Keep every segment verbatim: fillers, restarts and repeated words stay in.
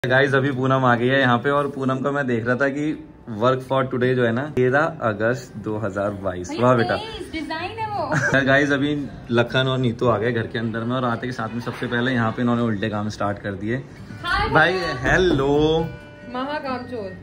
Guys अभी पूनम आ गई है यहाँ पे और पूनम का मैं देख रहा था कि वर्क फॉर टुडे जो है ना तेरह अगस्त दो हज़ार बाईस। वाह बेटा, डिजाइन है वो। गाइस अभी लखन और नीतू आ गए घर के अंदर में और आते के साथ में सबसे पहले यहाँ पे इन्होंने उल्टे काम स्टार्ट कर दिए। भाई हेलो महाकामचोर।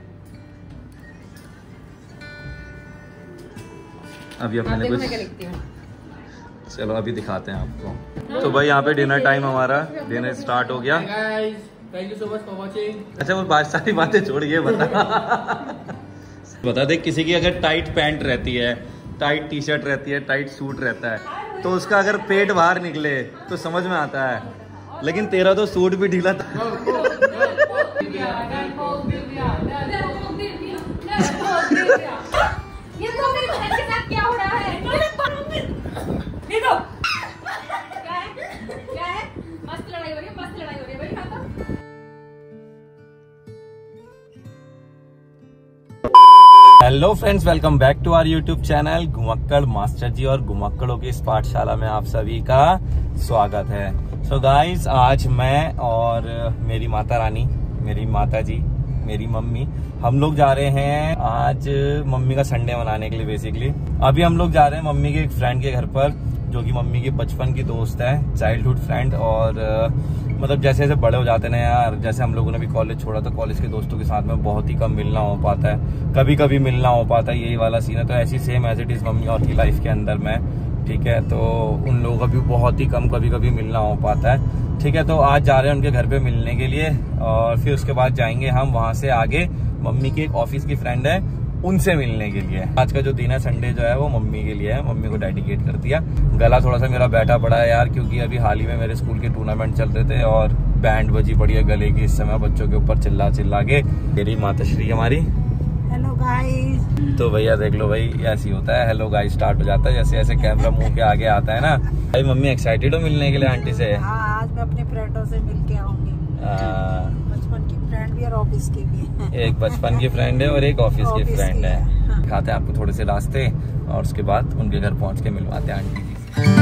अभी अपने कुछ चलो अभी दिखाते हैं आपको। तो भाई यहाँ पे डिनर टाइम हमारा डिनर स्टार्ट हो गया। Thank you so much for watching. अच्छा वो बात सारी बातें छोड़िए, बता बता दे, किसी की अगर टाइट पैंट रहती है, टाइट टी शर्ट रहती है, टाइट सूट रहता है तो उसका अगर पेट बाहर निकले तो समझ में आता है, लेकिन तेरा तो सूट भी ढीला था। Hello friends, welcome back to our YouTube channel Ghumakkad master ji और घुमक्कड़ों की इस पाठशाला में आप सभी का स्वागत है। सो so गाइस, आज मैं और मेरी माता रानी, मेरी माता जी, मेरी मम्मी, हम लोग जा रहे हैं आज मम्मी का संडे मनाने के लिए। बेसिकली अभी हम लोग जा रहे हैं मम्मी के एक फ्रेंड के घर पर, जो कि मम्मी की बचपन की दोस्त है, चाइल्डहुड फ्रेंड। और मतलब जैसे जैसे बड़े हो जाते हैं यार, जैसे हम लोगों ने भी कॉलेज छोड़ा तो कॉलेज के दोस्तों के साथ में बहुत ही कम मिलना हो पाता है, कभी कभी मिलना हो पाता है, यही वाला सीन है। तो ऐसी same age it is mummy और की लाइफ के अंदर में, ठीक है। तो उन लोगों का भी बहुत ही कम कभी कभी मिलना हो पाता है, ठीक है। तो आज जा रहे हैं उनके घर पे मिलने के लिए और फिर उसके बाद जाएंगे हम वहां से आगे मम्मी की एक ऑफिस की फ्रेंड है, उनसे मिलने के लिए। आज का जो दिन है संडे जो है वो मम्मी के लिए है, मम्मी को डेडिकेट कर दिया। गला थोड़ा सा मेरा बैठा पड़ा है यार, क्योंकि अभी हाल ही में मेरे स्कूल के टूर्नामेंट चल रहे थे और बैंड बजी पड़ी है गले की इस समय बच्चों के ऊपर चिल्ला चिल्ला के। मेरी माताश्री हमारी हेलो गाइस। तो भैया देख लो भाई, ऐसी होता है, हेलो गाइस स्टार्ट हो जाता है जैसे जैसे कैमरा मुंह के आगे आता है ना। भाई मम्मी एक्साइटेड हो मिलने के लिए आंटी से? हाँ, आज मैं अपने फ्रेंडों से मिल के आऊंगी। बचपन की फ्रेंड भी और ऑफिस की भी। एक बचपन की फ्रेंड है और एक ऑफिस की फ्रेंड है। दिखाते हैं आपको थोड़े से रास्ते और उसके बाद उनके घर पहुंच के मिलवाते हैं आंटी जी।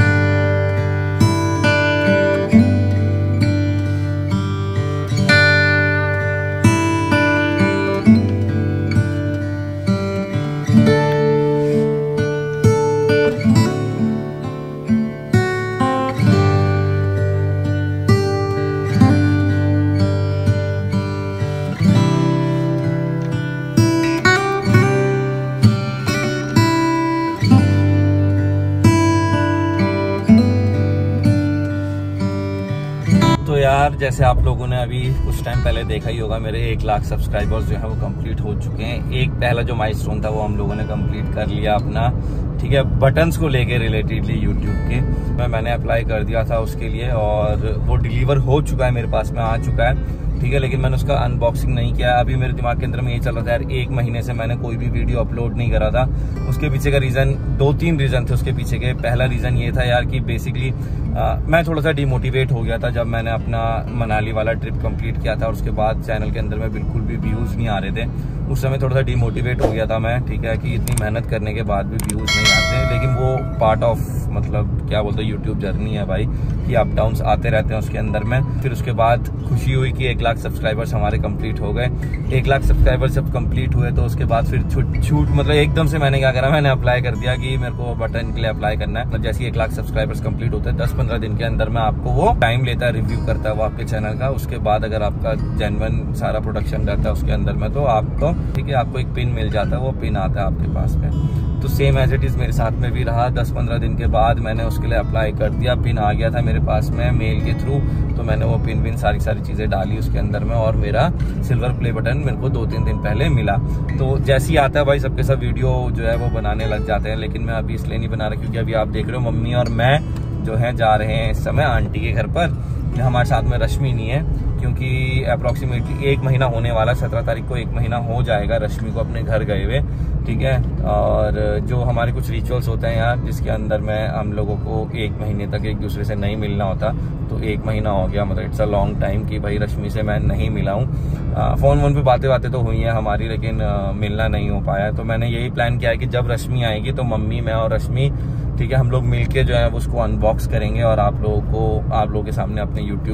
यार जैसे आप लोगों ने अभी कुछ टाइम पहले देखा ही होगा, मेरे एक लाख सब्सक्राइबर्स जो है वो कंप्लीट हो चुके हैं। एक पहला जो माइलस्टोन था वो हम लोगों ने कंप्लीट कर लिया अपना, ठीक है। बटन्स को लेके रिलेटेडली यूट्यूब के मैं मैंने अप्लाई कर दिया था उसके लिए और वो डिलीवर हो चुका है, मेरे पास में आ चुका है, ठीक है। लेकिन मैंने उसका अनबॉक्सिंग नहीं किया। अभी मेरे दिमाग के अंदर में ये चल रहा था यार, एक महीने से मैंने कोई भी वीडियो अपलोड नहीं करा था। उसके पीछे का रीजन, दो तीन रीजन थे उसके पीछे के। पहला रीजन ये था यार कि बेसिकली मैं थोड़ा सा डिमोटिवेट हो गया था जब मैंने अपना मनाली वाला ट्रिप कंप्लीट किया था और उसके बाद चैनल के अंदर में बिल्कुल भी व्यूज नहीं आ रहे थे। उस समय थोड़ा सा डिमोटिवेट हो गया था मैं, ठीक है, कि इतनी मेहनत करने के बाद भी व्यूज नहीं आते। लेकिन वो पार्ट ऑफ मतलब क्या बोलते हैं यूट्यूब जर्नी है भाई, कि अप डाउन्स आते रहते हैं उसके अंदर में। फिर उसके बाद खुशी हुई कि एक लाख सब्सक्राइबर्स हमारे कंप्लीट हो गए। एक लाख सब्सक्राइबर्स जब कंप्लीट हुए तो उसके बाद फिर छूट छूट मतलब एकदम से मैंने क्या करा, मैंने अप्लाई कर दिया कि मेरे को बटन के लिए अप्लाई करना है। मतलब जैसे एक लाख सब्सक्राइबर्स कंप्लीट होते हैं दस पंद्रह दिन के अंदर में आपको वो टाइम लेता है, रिव्यू करता है वो आपके चैनल का। उसके बाद अगर आपका जेन्युइन सारा प्रोडक्शन रहता है उसके अंदर में तो आपको, ठीक है, आपको एक पिन मिल जाता है, वो पिन आता है आपके पास में। तो सेम एज इट इज मेरे साथ में भी रहा। दस पंद्रह दिन के बाद मैंने उसके लिए अप्लाई कर दिया, पिन आ गया था मेरे पास में मेल के थ्रू। तो मैंने वो पिन विन सारी सारी चीजें डाली उसके अंदर में और मेरा सिल्वर प्ले बटन मेरे को दो तीन दिन पहले मिला। तो जैसे ही आता है भाई सबके सब वीडियो जो है वो बनाने लग जाते हैं, लेकिन मैं अभी इसलिए नहीं बना रहा क्योंकि अभी आप देख रहे हो मम्मी और मैं जो है जा रहे हैं इस समय आंटी के घर पर। हमारे साथ में रश्मि नहीं है क्योंकि अप्रोक्सीमेटली एक महीना होने वाला, सत्रह तारीख को एक महीना हो जाएगा रश्मि को अपने घर गए हुए, ठीक है। और जो हमारे कुछ रिचुअल्स होते हैं यार जिसके अंदर में हम लोगों को एक महीने तक एक दूसरे से नहीं मिलना होता, तो एक महीना हो गया, मतलब इट्स अ लॉन्ग टाइम कि भाई रश्मि से मैं नहीं मिला हूँ। फोन वोन पे बातें बातें तो हुई हैं हमारी, लेकिन आ, मिलना नहीं हो पाया। तो मैंने यही प्लान किया है कि जब रश्मि आएगी तो मम्मी, मैं और रश्मि, ठीक है, हम लोग मिलके जो है उसको अनबॉक्स करेंगे और आप लोगों को आप लोगों के सामने अपने यूट्यूब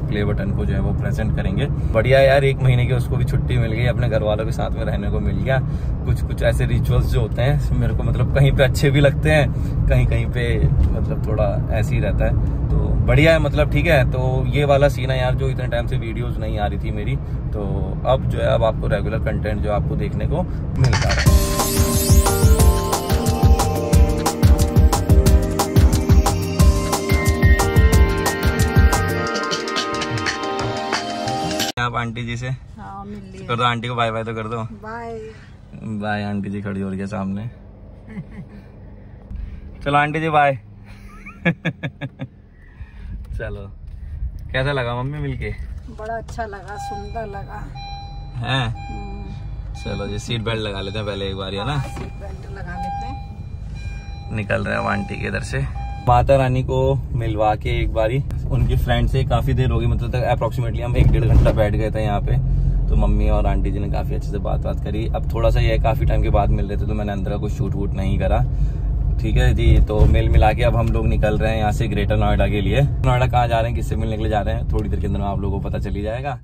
प्ले बटन को जो है वो प्रेजेंट करेंगे। बढ़िया यार, एक महीने की उसको भी छुट्टी मिल गई, अपने घर वालों के साथ में रहने को मिल गया। कुछ कुछ ऐसे रिचुअल्स जो होते हैं मेरे को मतलब कहीं पे अच्छे भी लगते हैं, कहीं कहीं पे मतलब थोड़ा ऐसे ही रहता है, तो बढ़िया है मतलब ठीक है। तो ये वाला सीन है यार, जो इतने टाइम से वीडियोस नहीं आ रही थी मेरी, तो अब जो है अब आपको रेगुलर कंटेंट जो आपको देखने को मिलता है। आप आंटी जी से हाँ, मिल लिया। कर दो, आंटी को बाय बाय तो कर दो। Bye bye. आंटी जी खड़ी हो रही है सामने। चलो आंटी जी बाय। चलो, कैसा लगा मम्मी मिलके? बड़ा अच्छा लगा, सुंदर लगा है। चलो जी, सीट बेल्ट लगा लेते हैं पहले एक बार, है ना? सीट बेल्ट लगा लेते हैं। निकल रहे हैं आंटी के इधर से। माता रानी को मिलवा के एक बारी उनकी फ्रेंड से काफी देर हो गई, मतलब तक अप्रोक्सीमेटली हम एक डेढ़ घंटा बैठ गए थे यहाँ पे। तो मम्मी और आंटी जी ने काफी अच्छे से बात बात करी। अब थोड़ा सा ये काफी टाइम के बाद मिल रहे थे, तो मैंने अंदर का कुछ शूट वूट नहीं करा। ठीक है जी, तो मिल मिला के अब हम लोग निकल रहे हैं यहाँ से ग्रेटर नोएडा के लिए। नोएडा कहाँ जा रहे हैं, किससे मिलने के लिए जा रहे हैं, थोड़ी देर के अंदर आप लोगों को पता चली जाएगा।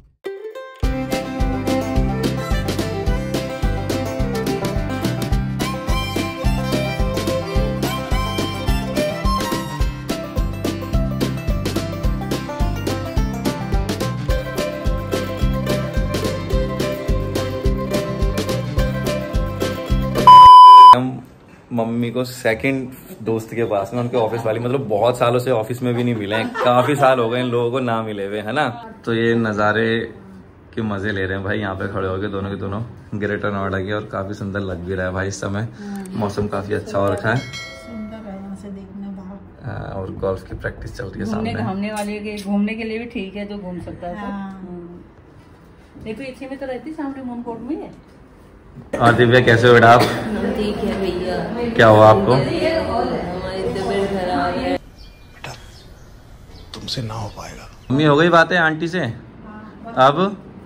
मम्मी को सेकंड दोस्त के पास में, उनके ऑफिस वाली, मतलब बहुत सालों से ऑफिस में भी नहीं मिले हैं, काफी साल हो गए इन लोगों को ना मिले हुए, है ना? तो ये नज़ारे के मजे ले रहे हैं भाई, यहाँ पे खड़े हो गए दोनों के दोनों ग्रेटर नोएडा के, और काफी सुंदर लग भी रहा है भाई इस समय। मौसम काफी अच्छा हो रखा है, सुंदर है यहाँ से देखने बाहर। और गोल्फ की प्रैक्टिस चल रही है घूमने सामने। घूमने वाले के घूमने के लिए भी ठीक है, जो घूम सकता है। देखो इच्छे में तो रहती सामने मोनकोट में है। और दिव्या कैसे हो बेटा आप? ठीक है भैया। क्या हुआ आपको? तुमसे ना हो पाएगा। मम्मी हो गई बातें आंटी से, अब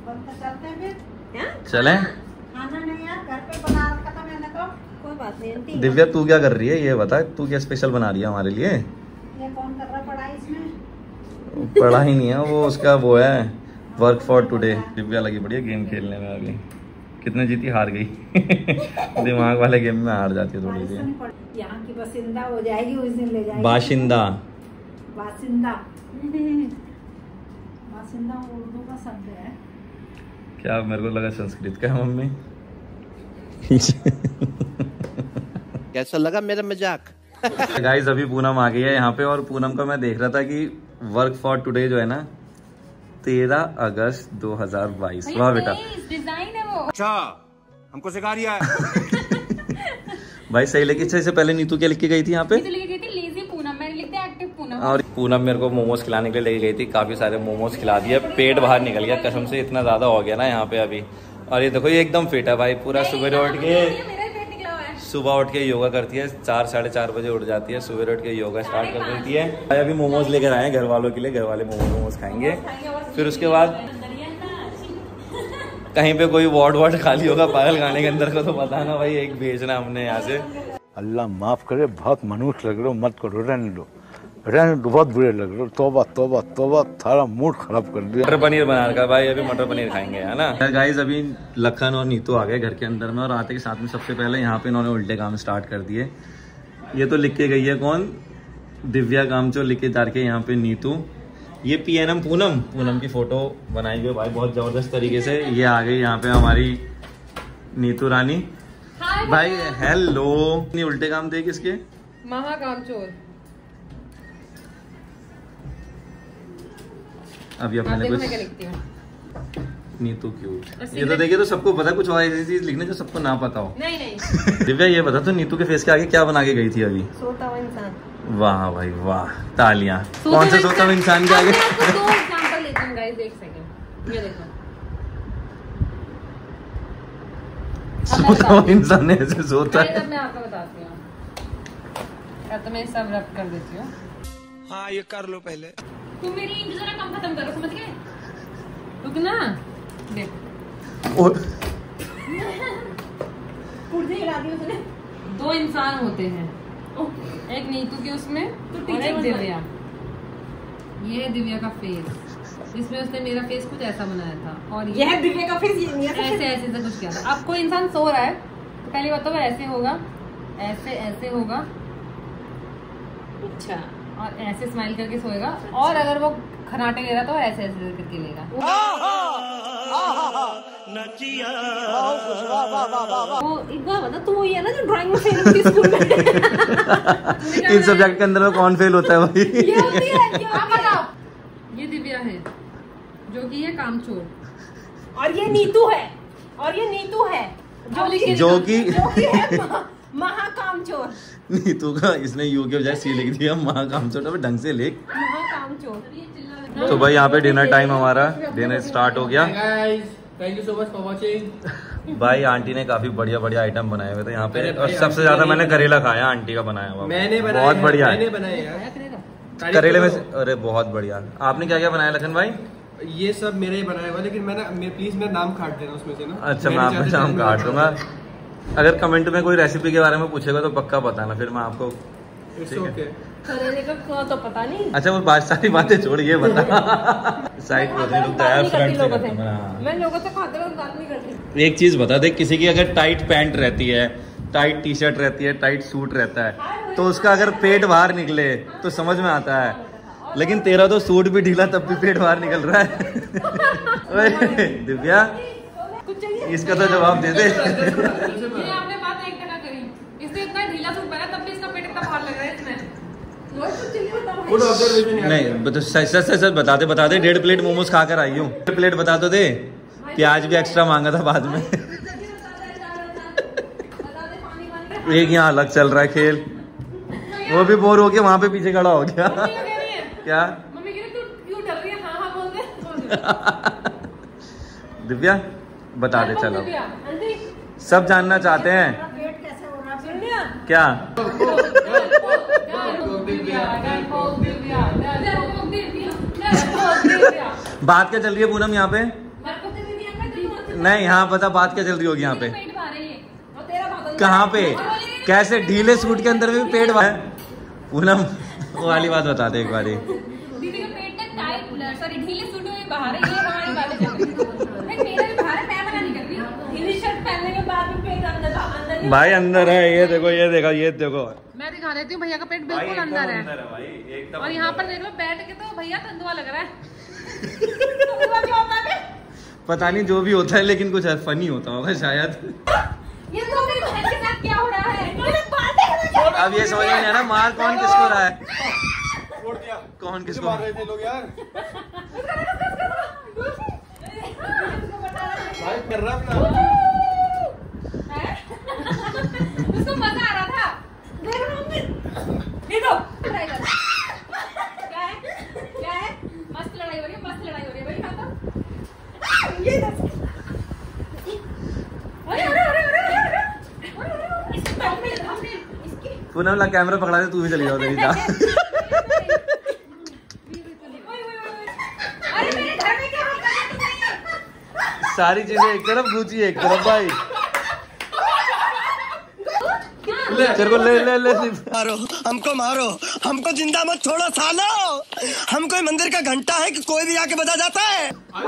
चलें? खाना नहीं यार, घर पे बना रखा था मैंने तो। कोई बात नहीं आंटी। दिव्या तू क्या कर रही है ये बता, तू क्या स्पेशल बना रही है हमारे लिए? ये कौन कर रहा पढ़ाई इसमें? पढ़ा ही नहीं है वो, उसका वो है वर्क फॉर टुडे। दिव्या लगी बढ़िया गेम खेलने में, अभी कितने जीती हार गई। दिमाग वाले गेम में हार जाती है थोड़ी सी। यहाँ की बासिंदा हो जाएगी, उस दिन ले जाएगी। बाशिंदा बासिंदा बासिंदा उर्दू का शब्द है क्या? मेरे को लगा संस्कृत का है मम्मी। कैसा लगा मेरा मजाक? गाइस अभी पूनम आ गई है यहाँ पे, और पूनम का मैं देख रहा था कि वर्क फॉर टुडे जो है ना तेरह अगस्त दो हजार बाईस। वाह बेटा, डिजाइन है वो। अच्छा, हमको सिखा रिया है। भाई सही लगी। इससे पहले नीतू क्या लिख के गई थी यहाँ पे? नीतू लिख गई थी लेजी पूनम, मैंने लिख दिया एक्टिव पूनम। और पूनम मेरे को मोमोज खिलाने के लिए लेके गई थी, काफी सारे मोमोज खिला दिए, पेट बाहर निकल गया कसम से, इतना ज्यादा हो गया ना यहाँ पे अभी। और ये देखो ये एकदम फिट है भाई, पूरा सुबह उठ के सुबह उठ के योगा करती है, चार साढ़े चार बजे उठ जाती है, सुबह उठ के योगा स्टार्ट कर देती है। भाई अभी मोमोज लेकर आए हैं घर वालों के लिए, घर वाले मोमोज मोमोज खाएंगे, फिर उसके बाद कहीं पे कोई वार्ड वार्ड खाली होगा पागल खाने के अंदर को, तो पता ना भाई एक भेजना हमने यहाँ से। अल्लाह माफ करे, बहुत मनुष्य लग रहे हो, मत करो, रहने दो रहने दो, बहुत बुरे लग रहे हो। तौबा तौबा तौबा, थारा मूड खराब कर दिया। मटर पनीर बना रखा भाई, अभी मटर पनीर खाएंगे, है ना? गाइस अभी लखन और नीतू आ गए घर के अंदर में, और आते के साथ में सबसे पहले यहाँ पे इन्होंने उल्टे काम स्टार्ट कर दिए। ये तो लिख के गई है कौन? दिव्या कामचो, लिख के डाल के यहाँ पे नीतू। ये P N M Poonam, Poonam की फोटो बनाई हुई भाई बहुत जबरदस्त तरीके से। ये आ गई यहाँ पे हमारी नीतू रानी भाई। हेलो, नहीं उल्टे काम थे किसके? महाकामचोर। अभी अपने देखो कुछ मैं क्या लिखती हूँ। नीतू क्यूट। ये तो देखिए, तो सबको पता, कुछ और ऐसी चीज लिखने जो सबको ना पता हो। नहीं नहीं दिव्या ये बता, तो नीतू के फेस के आगे क्या बना के गई थी अभी? सोता हुआ इंसान। वाह भाई वाह, तालियां। कौन से सोता हुआ इंसान के आगे? दो एग्जांपल लेती हूँ गाइस, एक सेकंड, ये देखो। सोता हुआ इंसान ऐसे सोता है। मैं आपको बताती हूँ, या तो मैं सब रब कर देती हूँ। हाँ ये कर लो पहले। तुम मेरी इंक जरा कम खत्म करो, समझ गए? रुक ना, देख और दो इंसान होते हैं, एक नीतू के उसमें और एक दिव्या। ये है दिव्या का फेस, इसमें उसने मेरा फेस कुछ ऐसा बनाया था, और ये है दिव्या का फेस, ये नहीं है ऐसे ऐसे से कुछ किया था। अब कोई इंसान सो रहा है तो पहली बात तो वो ऐसे होगा, ऐसे ऐसे होगा, अच्छा, और ऐसे स्माइल करके सोएगा, और अगर वो खनाटे ले रहा तो ऐसे ऐसे करके लेगा। वो एक बार बता, तू वही है ना जो ड्राइंग में फेल होती स्कूल में? इन सब्जेक्ट के अंदर में कौन फेल होता है भाई? ये होती है, ये आप बताओ। ये दिव्या है जो कि है कामचोर, और ये नीतू है, और ये नीतू है जो कि जो कि है महाकामचोर। नीतू का इसने यू के बजाय सी लिख दिया, महाकामचोर। तो ढंग से लिख। महाकामचोर। तो भाई यहाँ पे डिनर टाइम हमारा, डिनर स्टार्ट हो गया। Thank you so much for watching. भाई आंटी ने काफी बढ़िया बढ़िया आइटम बनाए हुए थे यहाँ पे, और सबसे ज्यादा मैंने करेला खाया आंटी का बनाया हुआ। मैंने बनाया, बहुत बढ़िया मैंने है बनाया यार करेले में से। अरे बहुत बढ़िया। आपने क्या क्या बनाया लखन भाई? ये सब मेरे ही बनाया हुआ, लेकिन मैंने मैं प्लीज मेरा नाम काट देना उसमें से ना। अच्छा, मैं आपका नाम काट दूंगा। अगर कमेंट में कोई रेसिपी के बारे में पूछेगा तो पक्का बताना, फिर मैं आपको। It's okay. करेले का तो पता नहीं। अच्छा, वो बात सारी बातें छोड़, ये बता साइड पर फ्रंट से करता हूं मैं। हाँ। मैं लोगों से खाते हुए बात नहीं करती। एक चीज बता दे, किसी की अगर टाइट पैंट रहती है, टाइट टी शर्ट रहती है, टाइट सूट रहता है, तो उसका अगर पेट बाहर निकले तो समझ में आता है, लेकिन तेरा तो सूट भी ढीला तब भी पेट बाहर निकल रहा है। ओए दिव्या, इसका तो जवाब दे दे। ये आपने बात एक टका करी, इसने इतना ढीला सूट पहना तब भी इसका पेट इतना बाहर लग रहा है इसमें। Good observation. नहीं तो सच सच सच बता दे, बता दे। डेढ़ प्लेट मोमोज खा कर आई हूँ। डेढ़ प्लेट बता तो दे। प्याज भी एक्स्ट्रा मांगा था बाद में। एक यहाँ अलग चल रहा है खेल, वो भी बोर हो गया, वहां पे पीछे खड़ा हो गया। क्या मम्मी कह रही तू क्यों डर रही है? हाँ हाँ बोल दे। दिव्या बता दे, चलो दिव्या, आंटी सब जानना चाहते हैं। पेट कैसे हो रहा है सुन लिया? क्या बात क्या चल रही है पूनम यहाँ पे? नहीं, यहाँ पता बात क्या चल रही होगी यहाँ पे? कहाँ पे? कैसे ढीले सूट के अंदर भी पेट है? पूनम वो वाली बात बता दे एक बारी। दीदी का पेट ना टाइट, सॉरी ढीले सूट में बाहर है, ये हमारी बातें चल रही है। नहीं मेरा भी बाहर है, मैं मना नहीं कर रही हूं। ढीली शर्ट पहनने के बाद भी पेट अंदर अंदर भाई अंदर है, ये देखो, ये देखो, ये देखो। मैं दिखा देती हूँ, भैया का पेट बिल्कुल अंदर है। भाई एकदम। और यहाँ पर देख लो बैठ के तो भैया तंदुआ लग रहा है। तंदुआ क्या होता है? पता नहीं जो भी होता है, लेकिन कुछ फनी होता होगा शायद। ये तो मेरी बहन के साथ क्या हो रहा है? अब ये समझ में नहीं आ रहा मार कौन किसको रहा है, कौन किसको मार रहे थे लोग यार। भाई कर रहा अपना। उसको मजा आ रहा था। देख रहा हूँ मैं। देखो ट्राई कर। क्या है? क्या है? मस्त लड़ाई हो रही है, मस्त लड़ाई हो रही है भाई। खाता ये दस। अरे अरे अरे अरे अरे इसकी बात में हमने इसकी पूनम ला कैमरा पकड़ा दे, तू भी चली जाओ तेरी जा। अरे मेरे घर में क्या हो रहा है? सारी चीजें एक तरफ, गुची एक तरफ भाई। तेरे को ले ले ले मारो हमको, मारो हमको, जिंदा मत छोड़ो सालो। हम कोई मंदिर का घंटा है कि कोई भी आके बजा जाता है।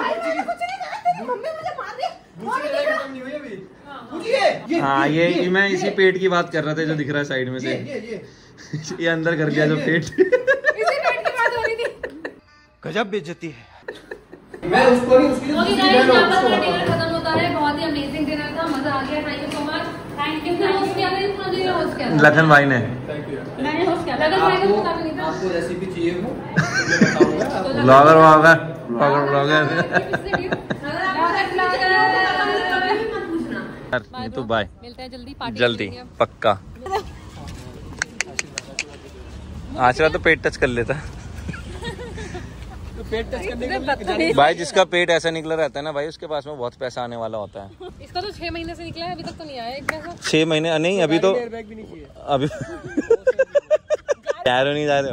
हाँ, ये मैं इसी पेट की बात कर रहा था जो दिख रहा है साइड में से। ये अंदर कर दिया जो पेट। इसी पेट की बात हो रही थी। गजब बेइज्जती है। मैं उसको नहीं, उसकी ओके गाइस, यहाँ पर मेरा डिनर खत्म होता है। बहुत ही अमेजिंग डिनर था, मजा आ गया। Thank you so much. Thank you. Host किया था इतना देर, होस्ट किया था लखन भाई ने। थैंक यू यार। मैंने होस्ट किया था। लखन भाई को पता भी नहीं था। आपको रेसिपी चाहिए हो तो मैं बताऊंगा। ब्लॉगर व्लॉगर ब्लॉगर ब्लॉगर तो बाय, मिलते हैं जल्दी, पार्टी जल्दी पक्का। आचरा तो पेट टच कर लेता। पेट टच करने के भाई जिसका पेट ऐसा निकला रहता है ना भाई, उसके पास में बहुत पैसा आने वाला होता है। इसका तो छह महीने से निकला है, अभी तक तो नहीं आया एक पैसा। छह महीने नहीं, अभी तो अभी यारो नहीं जा रहे हो।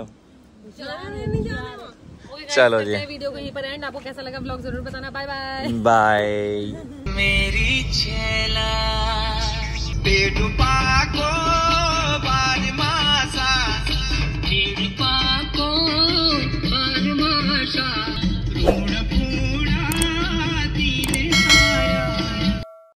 चलो जी, वीडियो को यहीं पर एंड। आपको कैसा लगा ब्लॉग जरूर बताना। Bye bye bye. मेरी छेला पेट पाको